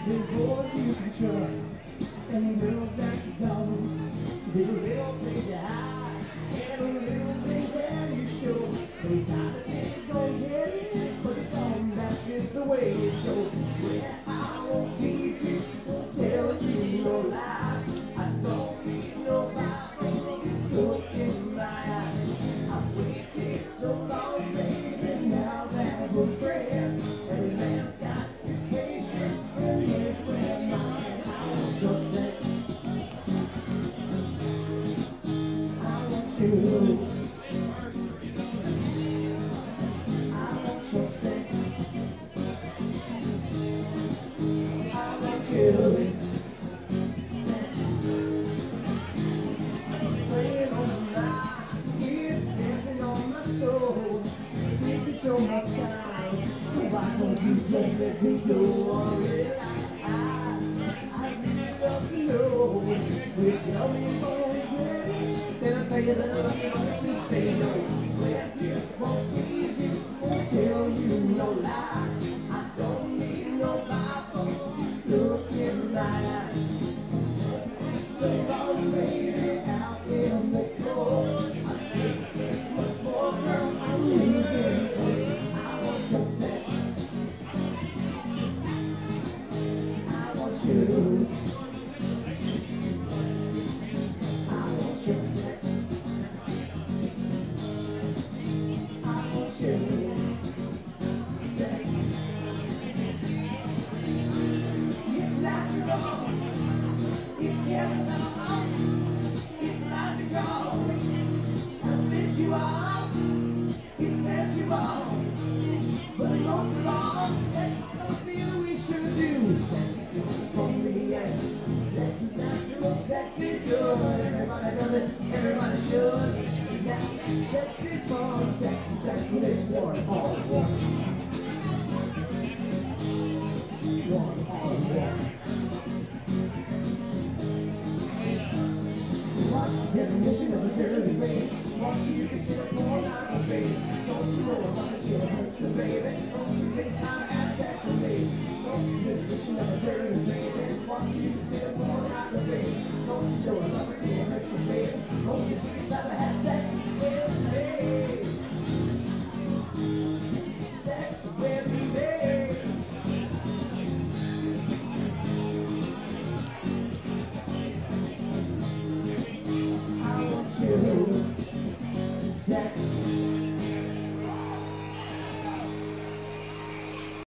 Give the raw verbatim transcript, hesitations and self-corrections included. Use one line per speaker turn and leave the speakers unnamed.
There's boys you can trust, and girls that you don't. There's little things you hide, and little things that you show. Sometimes I think you're gonna get it, but it's gone, that's just the way it goes. Swear I won't tease you, won't tell you no lies. I don't need no Bible, just look in my eyes. I've waited so long, baby, now that we're friends. Every man's got his patience, and here's where mine. I want your sex, I want you. I want your sex, I want you. Sex, playing on my mind, it's dancing on my soul. It's making so much time, so why don't you just let me go? Oh, yeah, I, I really love to know. Will you tell me you don't regret it? Then I'll tell you that I love you, but you say no. Swear you won't tease you, won't tell you no lies. I don't need no Bible, just look in my eyes. So long, baby, out in the cold. I take this much more, girl, I'm losing control. I want your sex, I want you. I want your sex, I want you. Sex, it's natural, it's chemical, it's logical. It lifts you up, it sets you off. But most of all, sex is something we should do. Sex is something for me, and sex is natural, sex is good. Everybody does it, everybody should. See that? Sex is fun, sex is natural, it's one on one. One on one. What's the definition of a dirty rape? Once you consider pornography, don't you know how much it hurts the baby? Don't you take time?